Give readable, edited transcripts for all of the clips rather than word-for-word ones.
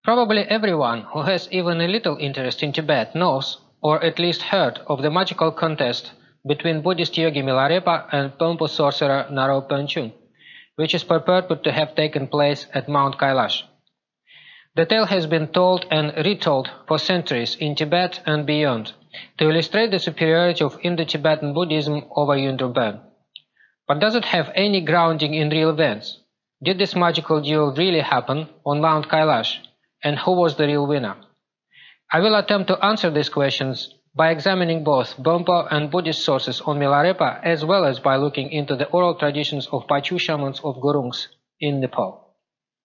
Probably everyone who has even a little interest in Tibet knows, or at least heard, of the magical contest between Buddhist yogi Milarepa and Bönpo sorcerer Naro Bönchung, which is purported to have taken place at Mount Kailash. The tale has been told and retold for centuries in Tibet and beyond, to illustrate the superiority of Indo-Tibetan Buddhism over Yungdrung. But does it have any grounding in real events? Did this magical duel really happen on Mount Kailash? And who was the real winner? I will attempt to answer these questions by examining both Bönpo and Buddhist sources on Milarepa, as well as by looking into the oral traditions of Pachu shamans of Gurungs in Nepal.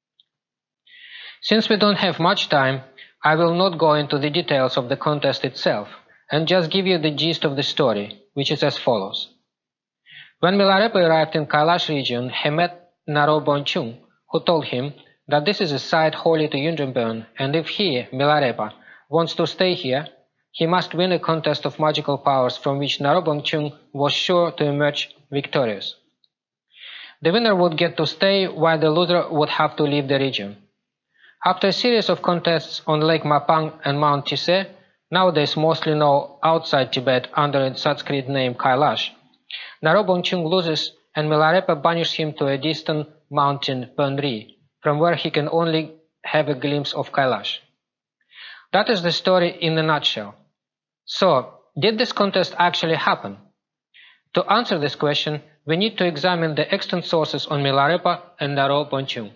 Since we don't have much time, I will not go into the details of the contest itself, and just give you the gist of the story, which is as follows. When Milarepa arrived in Kailash region, he met Naro Bönchung, who told him that this is a site holy to Yungdrung, and if he, Milarepa, wants to stay here, he must win a contest of magical powers from which Naro Bönchung was sure to emerge victorious. The winner would get to stay, while the loser would have to leave the region. After a series of contests on Lake Mapang and Mount Tise, nowadays mostly known outside Tibet under its Sanskrit name Kailash, Naro Bönchung loses and Milarepa banishes him to a distant mountain Pönri, from where he can only have a glimpse of Kailash. That is the story in a nutshell. So, did this contest actually happen? To answer this question, we need to examine the extant sources on Milarepa and Naro Bönchung.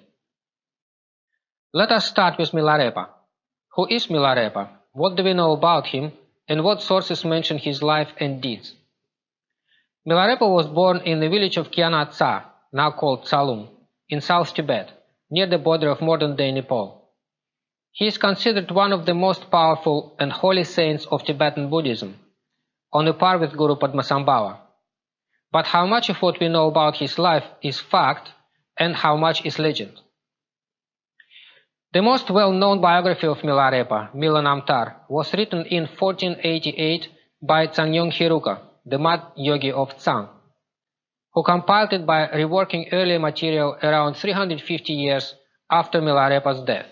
Let us start with Milarepa. Who is Milarepa? What do we know about him? And what sources mention his life and deeds? Milarepa was born in the village of Kiana Tsa, now called Tsalung, in South Tibet, near the border of modern-day Nepal. He is considered one of the most powerful and holy saints of Tibetan Buddhism, on a par with Guru Padmasambhava. But how much of what we know about his life is fact, and how much is legend? The most well-known biography of Milarepa, Milanamtar, was written in 1488 by Tsangnyong Hiruka, the mad yogi of Tsang, who compiled it by reworking earlier material around 350 years after Milarepa's death.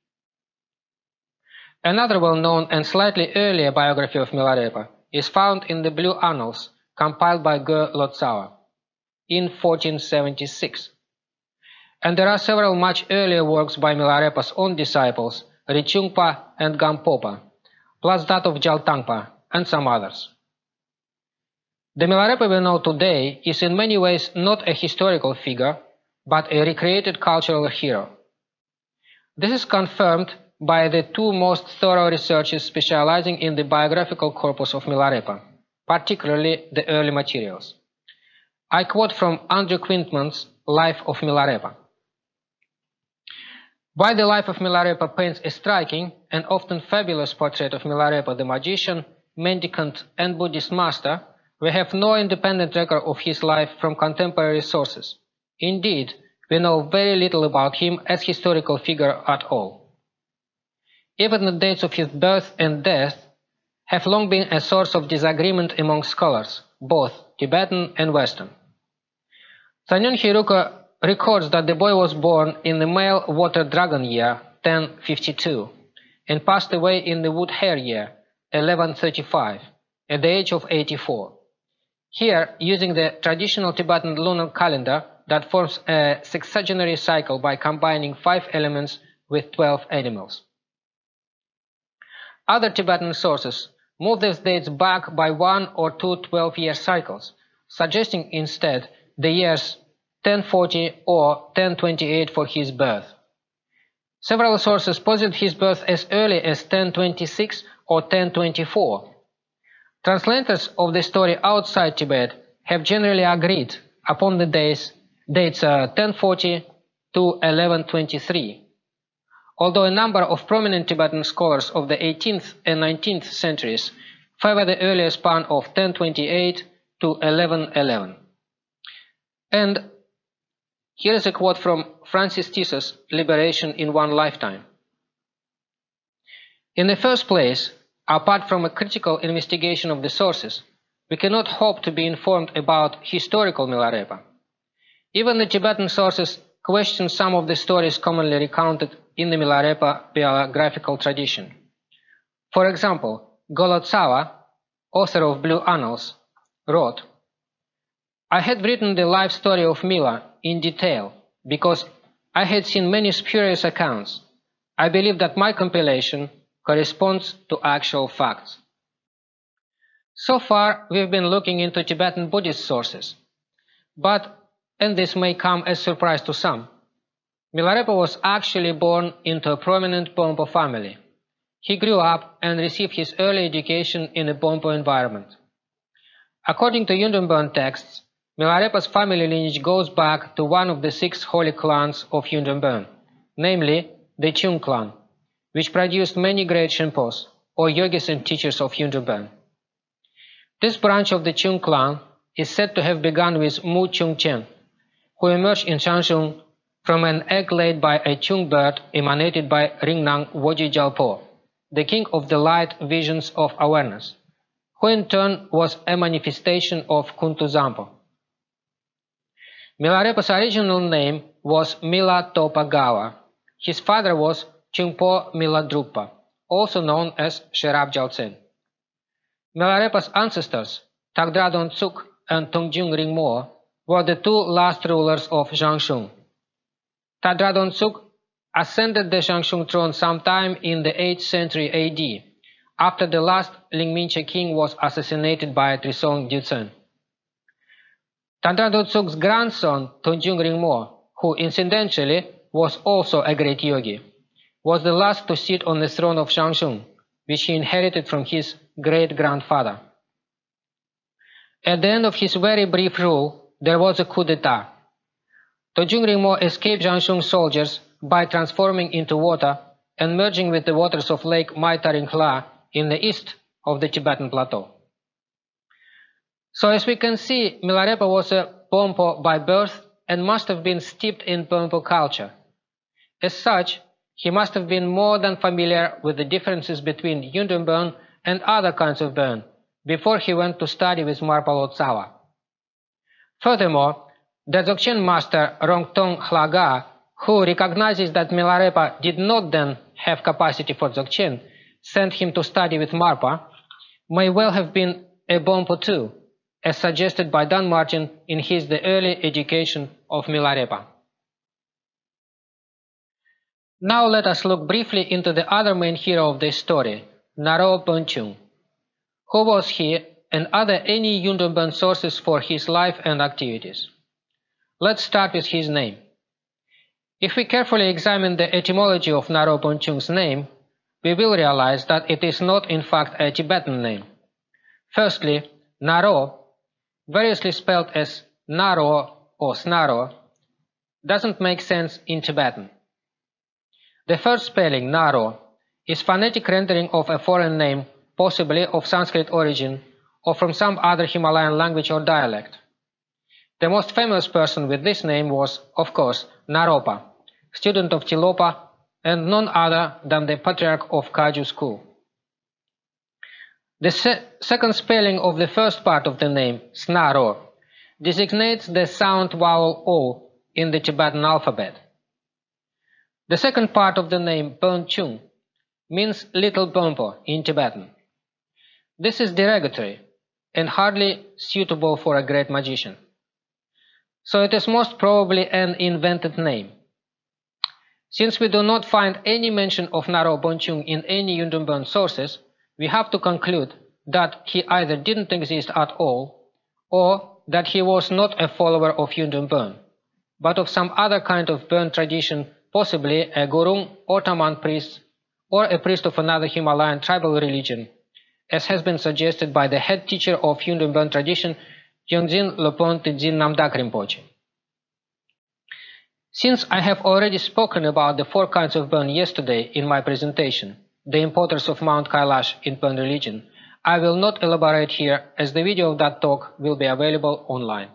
Another well-known and slightly earlier biography of Milarepa is found in the Blue Annals, compiled by Ge Lotsawa in 1476. And there are several much earlier works by Milarepa's own disciples, Rinchungpa and Gampopa, plus that of Jaltangpa and some others. The Milarepa we know today is in many ways not a historical figure, but a recreated cultural hero. This is confirmed by the two most thorough researchers specializing in the biographical corpus of Milarepa, particularly the early materials. I quote from Andrew Quintman's Life of Milarepa. While the Life of Milarepa paints a striking and often fabulous portrait of Milarepa the magician, mendicant and Buddhist master, we have no independent record of his life from contemporary sources. Indeed, we know very little about him as historical figure at all. Even the dates of his birth and death have long been a source of disagreement among scholars, both Tibetan and Western. Tsangnyong Hiruka records that the boy was born in the male water dragon year 1052 and passed away in the wood hare year 1135 at the age of 84. Here, using the traditional Tibetan lunar calendar that forms a sexagenary cycle by combining 5 elements with 12 animals. Other Tibetan sources move these dates back by 1 or 2 12-year cycles, suggesting instead the years 1040 or 1028 for his birth. Several sources posit his birth as early as 1026 or 1024. Translators of the story outside Tibet have generally agreed upon the dates 1040 to 1123, although a number of prominent Tibetan scholars of the 18th and 19th centuries favor the earlier span of 1028 to 1111. And here is a quote from Francis Tissa's Liberation in One Lifetime. In the first place, apart from a critical investigation of the sources, we cannot hope to be informed about historical Milarepa. Even the Tibetan sources questions some of the stories commonly recounted in the Milarepa biographical tradition. For example, Golotsawa, author of Blue Annals, wrote, "I had written the life story of Mila in detail because I had seen many spurious accounts. I believe that my compilation corresponds to actual facts." So far, we've been looking into Tibetan Buddhist sources. But, and this may come as a surprise to some, Milarepa was actually born into a prominent Bönpo family. He grew up and received his early education in a Bönpo environment. According to Yungdrung texts, Milarepa's family lineage goes back to one of the 6 holy clans of Yungdrung, namely the Chung clan, which produced many great Shenpos, or yogis and teachers of Yungdrung. This branch of the Chung clan is said to have begun with Mu Chung Chen, who emerged in Shanshung from an egg laid by a Chung bird emanated by Ringnang Woji Jalpo, the king of the light visions of awareness, who in turn was a manifestation of Kuntu Zampo. Milarepa's original name was Mila Topagawa. His father was Chungpo Miladrupa, also known as Sherab Jaltsen. Milarepa's ancestors, Tagdradon Tsuk and Tongjung Ringmo, were the 2 last rulers of Zhangshung. Tagdradon Tsuk ascended the Zhangshung throne sometime in the 8th century AD, after the last Lingmincha king was assassinated by Trisong Dutsen. Tagdradon Tsuk's grandson, Tongjung Ringmo, who incidentally was also a great yogi, was the last to sit on the throne of Zhangshung, which he inherited from his great-grandfather. At the end of his very brief rule, there was a coup d'etat. Tongjung Ringmo escaped Zhangshung soldiers by transforming into water and merging with the waters of Lake Mai Taring Hla in the east of the Tibetan plateau. So as we can see, Milarepa was a Bönpo by birth and must have been steeped in Bönpo culture. As such, he must have been more than familiar with the differences between Yungdrung and other kinds of Bön before he went to study with Marpa Lotsawa. Furthermore, the Dzogchen master Rongtong Hlaga, who recognizes that Milarepa did not then have capacity for Dzogchen, sent him to study with Marpa, may well have been a Bönpo too, as suggested by Dan Martin in his The Early Education of Milarepa. Now let us look briefly into the other main hero of this story, Naro Bönchung. Who was he, and are there any Yungdrung sources for his life and activities? Let's start with his name. If we carefully examine the etymology of Naro Bönchung's name, we will realize that it is not in fact a Tibetan name. Firstly, Naro, variously spelled as Naro or Snaro, doesn't make sense in Tibetan. The first spelling, Naro, is phonetic rendering of a foreign name, possibly of Sanskrit origin, or from some other Himalayan language or dialect. The most famous person with this name was, of course, Naropa, student of Tilopa and none other than the patriarch of Kaju school. The second spelling of the first part of the name, Snaro, designates the sound vowel O in the Tibetan alphabet. The second part of the name, Bönchung, means little Bönpo in Tibetan. This is derogatory and hardly suitable for a great magician. So it is most probably an invented name. Since we do not find any mention of Naro Bönchung in any Yungdrung sources, we have to conclude that he either didn't exist at all, or that he was not a follower of Yungdrung, but of some other kind of Bön tradition, possibly a Gurung or Tamang priest, or a priest of another Himalayan tribal religion, as has been suggested by the head teacher of Yungdrung tradition, Yongdzin Lopon Tedzin Namdak Rinpoche. Since I have already spoken about the 4 kinds of Bön yesterday in my presentation, the importance of Mount Kailash in Bön religion, I will not elaborate here, as the video of that talk will be available online.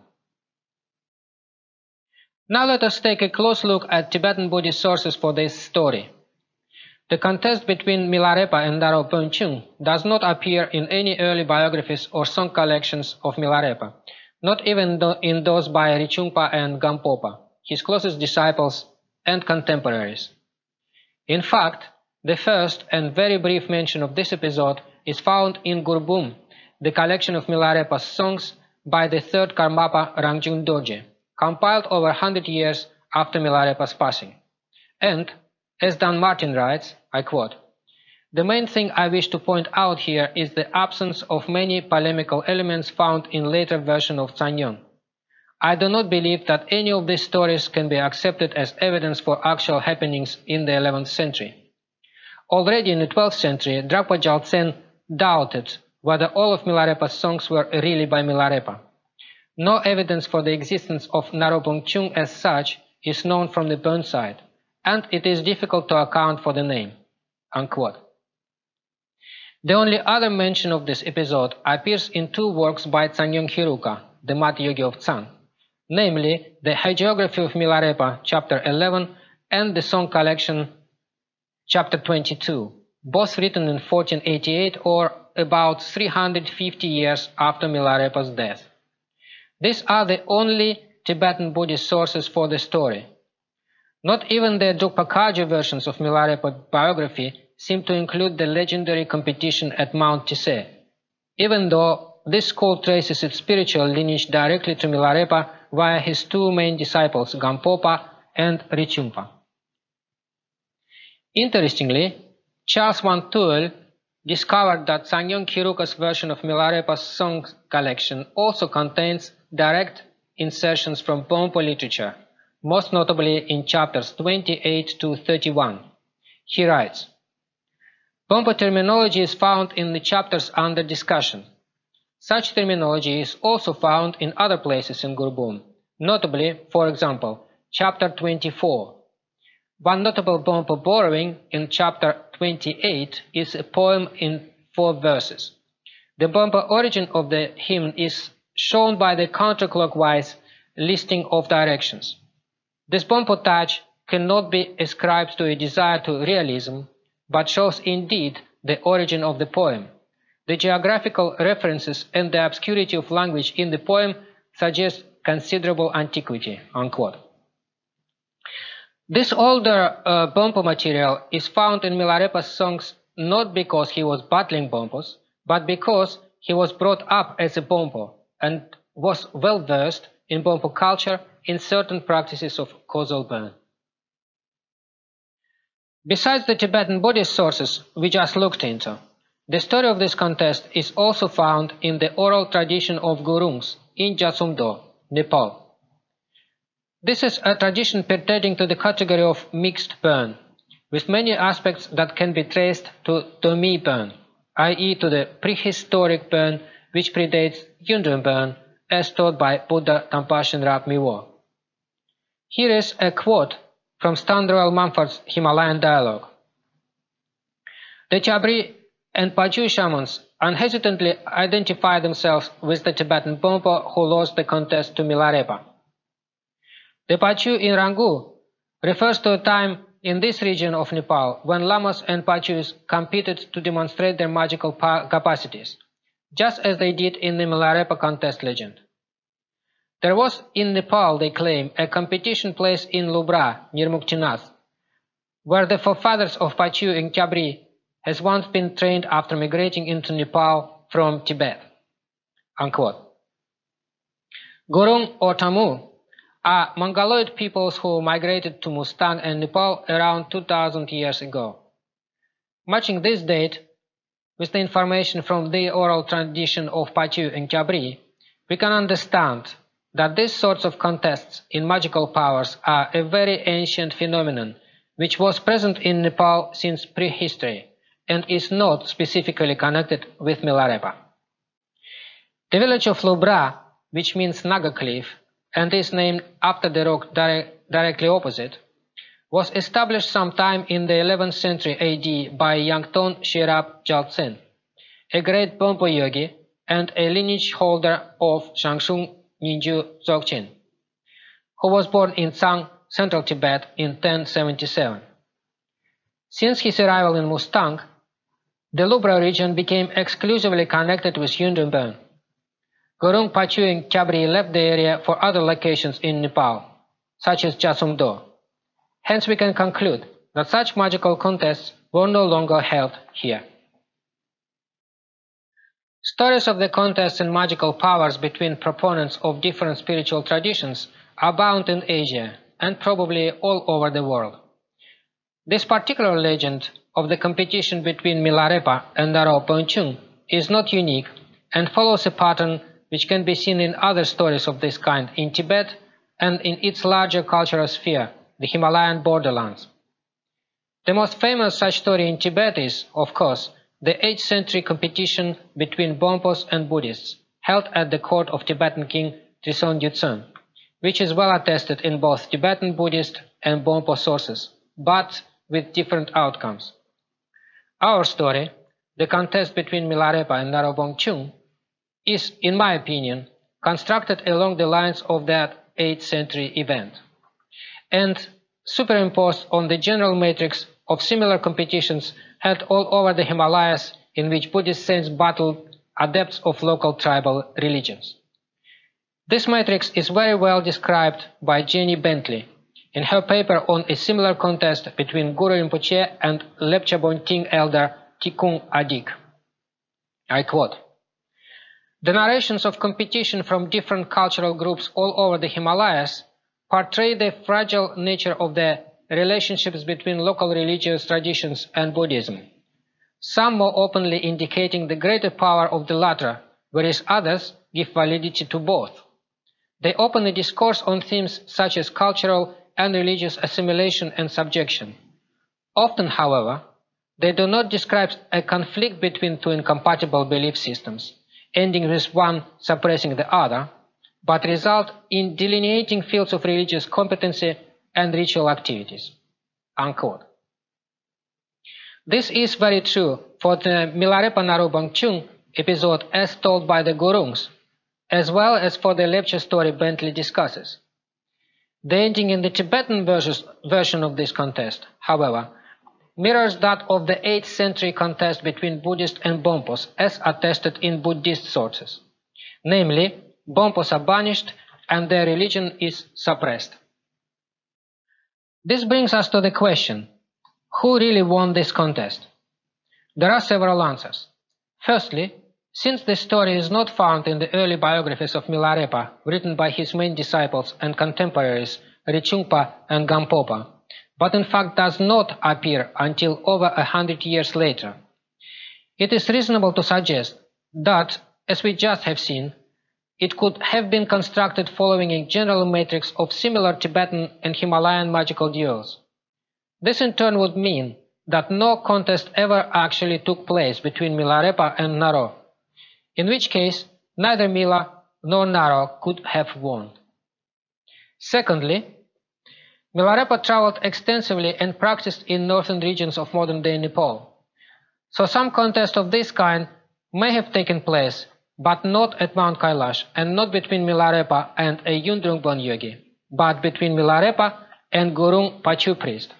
Now let us take a close look at Tibetan Buddhist sources for this story. The contest between Milarepa and Naro Bönchung does not appear in any early biographies or song collections of Milarepa, not even in those by Rinpoche and Gampopa, his closest disciples, and contemporaries. In fact, the first and very brief mention of this episode is found in Gurbum, the collection of Milarepa's songs by the third Karmapa Rangjung Dorje, compiled over 100 years after Milarepa's passing. And, as Dan Martin writes, I quote, "The main thing I wish to point out here is the absence of many polemical elements found in later version of Sanyong. I do not believe that any of these stories can be accepted as evidence for actual happenings in the 11th century. Already in the 12th century, Dragpa Gyaltsen doubted whether all of Milarepa's songs were really by Milarepa. No evidence for the existence of Naro Bönchung as such is known from the Bön side, and it is difficult to account for the name." Unquote. The only other mention of this episode appears in two works by Tsangyon Hiruka, the Mat Yogi of Tsang, namely the Hagiography of Milarepa, chapter 11, and the song collection, chapter 22, both written in 1488 or about 350 years after Milarepa's death. These are the only Tibetan Buddhist sources for the story. Not even the Drukpa Kagyu versions of Milarepa's biography seem to include the legendary competition at Mount Tise, even though this school traces its spiritual lineage directly to Milarepa via his two main disciples, Gampopa and Rinpoche. Interestingly, Charles van Duel discovered that Tsangyon Hiruka's version of Milarepa's song collection also contains direct insertions from Bönpo literature, most notably in chapters 28 to 31. He writes, "Bönpo terminology is found in the chapters under discussion. Such terminology is also found in other places in Gurbum, notably, for example, chapter 24. One notable Bönpo borrowing in chapter 28 is a poem in 4 verses. The Bönpo origin of the hymn is shown by the counterclockwise listing of directions. This Bönpo touch cannot be ascribed to a desire to realism, but shows indeed the origin of the poem. The geographical references and the obscurity of language in the poem suggest considerable antiquity." Unquote. This older Bönpo material is found in Milarepa's songs not because he was battling Bönpos, but because he was brought up as a Bönpo and was well versed in Bönpo culture in certain practices of causal Bön. Besides the Tibetan Buddhist sources we just looked into, the story of this contest is also found in the oral tradition of Gurungs in Jatsumdo, Nepal. This is a tradition pertaining to the category of mixed Bön, with many aspects that can be traced to Domi Bön, i.e. to the prehistoric Bön which predates Yungdrung Bön, as taught by Buddha Tampashen Rab Miwo. Here is a quote from Standroel Mumford's Himalayan dialogue. "The Chabri and Pachu shamans unhesitantly identify themselves with the Tibetan Bönpo who lost the contest to Milarepa. The Pachu in Rangu refers to a time in this region of Nepal when lamas and Pachus competed to demonstrate their magical capacities, just as they did in the Milarepa contest legend. There was in Nepal, they claim, a competition place in Lubra, near Muktinath, where the forefathers of Pachu in Chabri has once been trained after migrating into Nepal from Tibet." Unquote. Gurung or Tamu are Mongoloid peoples who migrated to Mustang and Nepal around 2000 years ago. Matching this date with the information from the oral tradition of Pachu and Chabri, we can understand that these sorts of contests in magical powers are a very ancient phenomenon which was present in Nepal since prehistory and is not specifically connected with Milarepa. The village of Lubra, which means Naga Cliff, and is named after the rock directly opposite, was established sometime in the 11th century AD by Yangton Shirab Gyaltsen, a great Bönpo yogi and a lineage holder of Shangshung Ninju Dzogchen, who was born in Tsang, central Tibet, in 1077. Since his arrival in Mustang, the Lubra region became exclusively connected with Yungdrung Bön. Gurung Pachu and Chabri left the area for other locations in Nepal, such as Jasumdo. Hence we can conclude that such magical contests were no longer held here. Stories of the contests and magical powers between proponents of different spiritual traditions abound in Asia and probably all over the world. This particular legend of the competition between Milarepa and Naro Bönchung is not unique and follows a pattern which can be seen in other stories of this kind in Tibet and in its larger cultural sphere, the Himalayan borderlands. The most famous such story in Tibet is, of course, the 8th century competition between Bönpos and Buddhists, held at the court of Tibetan king Trisong Yutsen, which is well attested in both Tibetan Buddhist and Bönpo sources, but with different outcomes. Our story, the contest between Milarepa and Naro Bönchung, is, in my opinion, constructed along the lines of that 8th century event, and superimposed on the general matrix of similar competitions held all over the Himalayas in which Buddhist saints battled adepts of local tribal religions. This matrix is very well described by Jenny Bentley in her paper on a similar contest between Guru Rinpoche and Lepcha Bonting elder Tikung Adik. I quote, "The narrations of competition from different cultural groups all over the Himalayas portray the fragile nature of the relationships between local religious traditions and Buddhism, some more openly indicating the greater power of the latter, whereas others give validity to both. They openly discourse on themes such as cultural and religious assimilation and subjection. Often, however, they do not describe a conflict between two incompatible belief systems, ending with one suppressing the other, but result in delineating fields of religious competency and ritual activities." Unquote. This is very true for the Milarepa Naro Bönchung episode as told by the Gurungs, as well as for the Lepcha story Bentley discusses. The ending in the Tibetan version of this contest, however, mirrors that of the 8th century contest between Buddhists and Bönpos as attested in Buddhist sources. Namely, Bönpos are banished and their religion is suppressed. This brings us to the question, who really won this contest? There are several answers. Firstly, since this story is not found in the early biographies of Milarepa written by his main disciples and contemporaries Rinpoche and Gampopa, but in fact does not appear until over 100 years later, it is reasonable to suggest that, as we just have seen, it could have been constructed following a general matrix of similar Tibetan and Himalayan magical duels. This in turn would mean that no contest ever actually took place between Milarepa and Naro, in which case neither Mila nor Naro could have won. Secondly, Milarepa traveled extensively and practiced in northern regions of modern-day Nepal, so some contest of this kind may have taken place, but not at Mount Kailash and not between Milarepa and a Yungdrung born yogi, but between Milarepa and Gurung Pachu priest.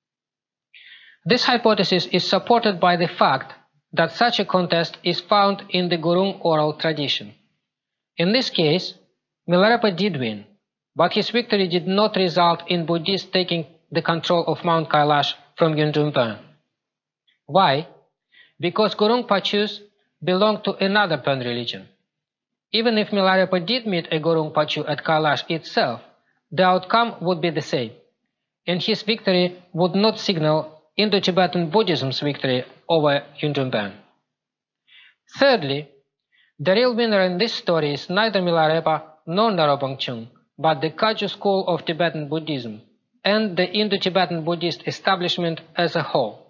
This hypothesis is supported by the fact that such a contest is found in the Gurung oral tradition. In this case, Milarepa did win, but his victory did not result in Buddhists taking the control of Mount Kailash from Yungdrung. Why? Because Gurung Pachus belonged to another Pen religion. Even if Milarepa did meet a Gurung Pachu at Kailash itself, the outcome would be the same, and his victory would not signal Indo-Tibetan Buddhism's victory over Yungdrung. Thirdly, the real winner in this story is neither Milarepa nor Naro Bönchung, but the Kagyu school of Tibetan Buddhism and the Indo-Tibetan Buddhist establishment as a whole.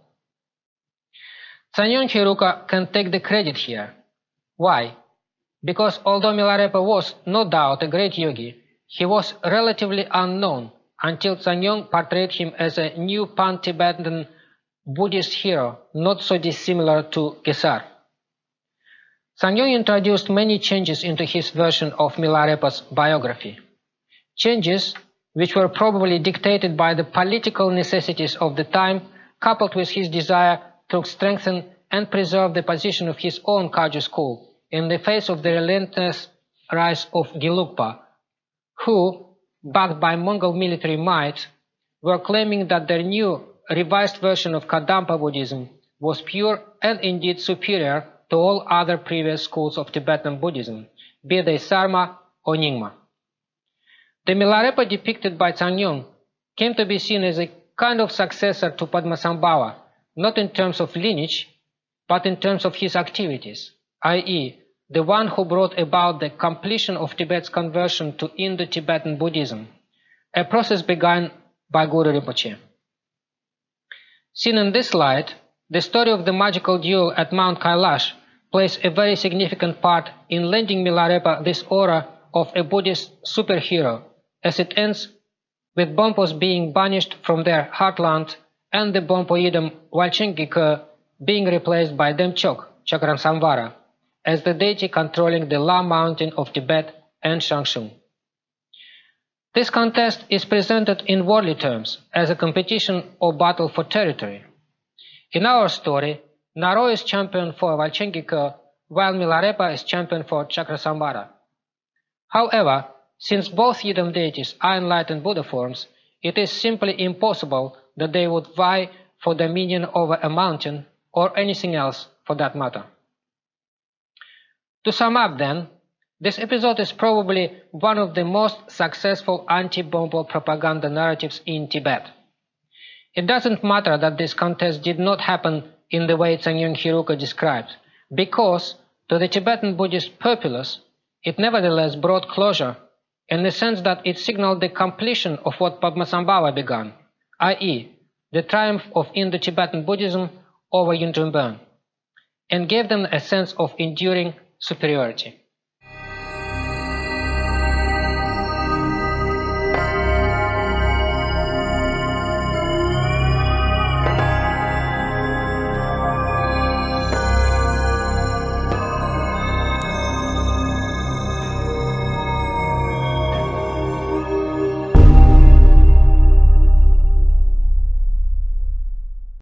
Tsangyon Hiruka can take the credit here. Why? Because although Milarepa was, no doubt, a great yogi, he was relatively unknown until Tsangyon portrayed him as a new pan-Tibetan Buddhist hero, not so dissimilar to Gesar. Tsangyon introduced many changes into his version of Milarepa's biography. Changes which were probably dictated by the political necessities of the time, coupled with his desire to strengthen and preserve the position of his own Kagyu school in the face of the relentless rise of Gelugpa, who, backed by Mongol military might, were claiming that their new, revised version of Kadampa Buddhism was pure and indeed superior to all other previous schools of Tibetan Buddhism, be they Sarma or Nyingma. The Milarepa depicted by Changyong came to be seen as a kind of successor to Padmasambhava, not in terms of lineage, but in terms of his activities, i.e., the one who brought about the completion of Tibet's conversion to Indo-Tibetan Buddhism, a process begun by Guru Rinpoche. Seen in this light, the story of the magical duel at Mount Kailash plays a very significant part in lending Milarepa this aura of a Buddhist superhero, as it ends with Bönpos being banished from their heartland and the Bönpo Yidam Walchengike being replaced by Demchok, Chakramsamvara, as the deity controlling the La Mountain of Tibet and Shangshung. This contest is presented in worldly terms as a competition or battle for territory. In our story, Naro is champion for Walchengike, while Milarepa is champion for Chakrasamvara. However, since both Yidam deities are enlightened Buddha forms, it is simply impossible that they would vie for dominion over a mountain or anything else for that matter. To sum up then, this episode is probably one of the most successful anti-Bönpo propaganda narratives in Tibet. It doesn't matter that this contest did not happen in the way Changyong Hiruka described, because to the Tibetan Buddhist populace, it nevertheless brought closure in the sense that it signaled the completion of what Padmasambhava began, i.e., the triumph of Indo-Tibetan Buddhism over Yungdrung, and gave them a sense of enduring superiority.